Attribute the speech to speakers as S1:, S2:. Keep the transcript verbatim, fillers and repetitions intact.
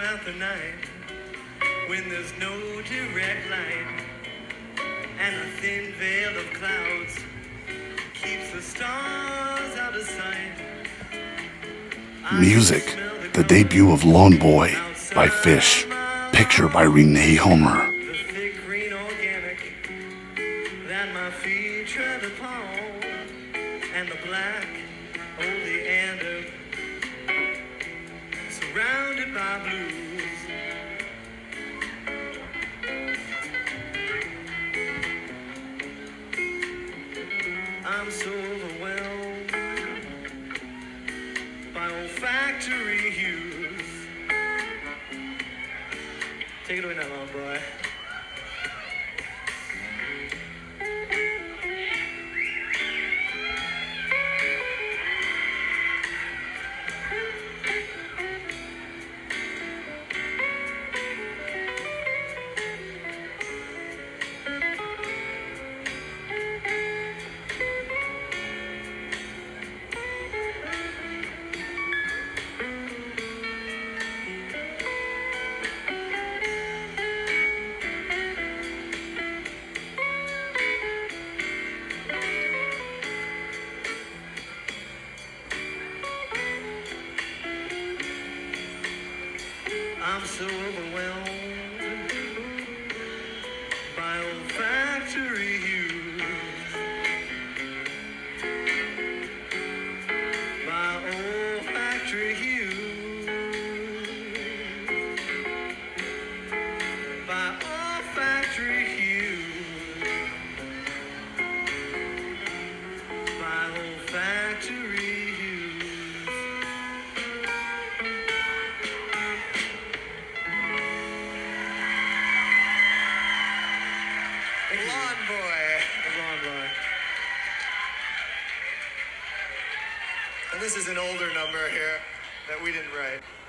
S1: throughout the night when there's no direct light and a thin veil of clouds keeps the stars out of sight.
S2: Music, the debut of Lone Boy by Phish, picture by Rene Huemer.
S1: The thick green organic that my feet tread upon, and the black oleander surrounded by blues. I'm so overwhelmed by olfactory hues. Take it away now, Lone Boy. I'm so overwhelmed by olfactory hues, by olfactory hues, by olfactory hues, by olfactory hues.
S3: Lawn Boy.
S1: Lawn Boy.
S3: And this is an older number here that we didn't write.